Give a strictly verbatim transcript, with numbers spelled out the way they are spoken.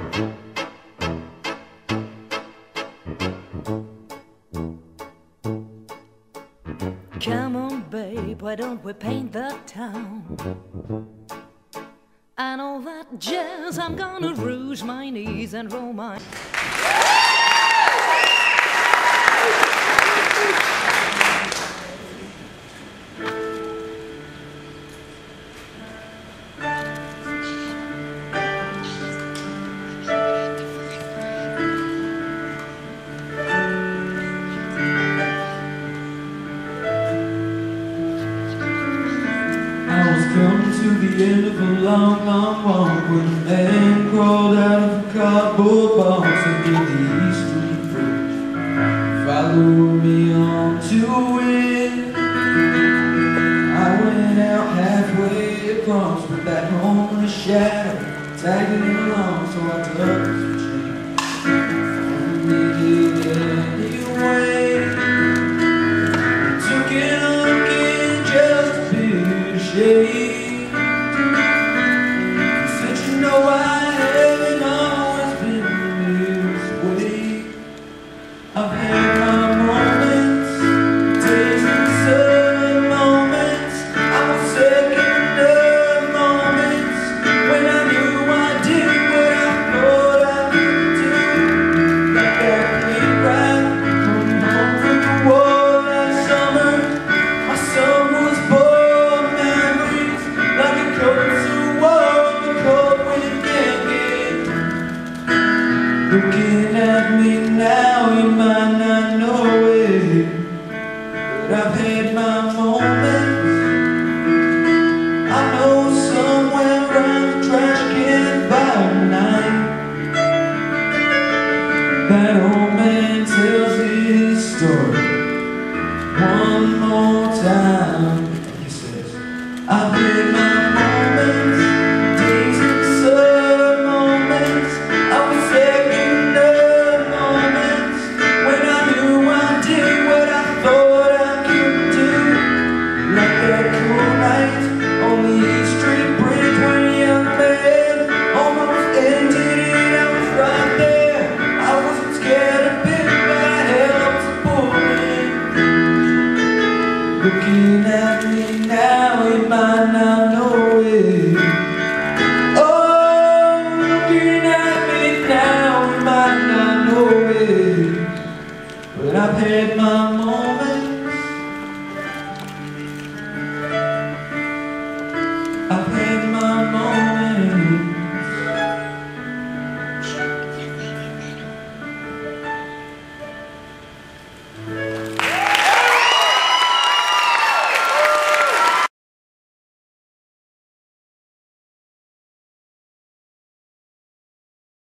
Come on, babe, why don't we paint the town? And all that jazz, I'm gonna rouge my knees and roll my... Coming to the end of a long, long walk when a man crawled out of a cardboard box and did the Eastern Bridge. Follow me on to it. I went out halfway across, went back home in a shadow, tagging along, so I took some change. Follow me anyway.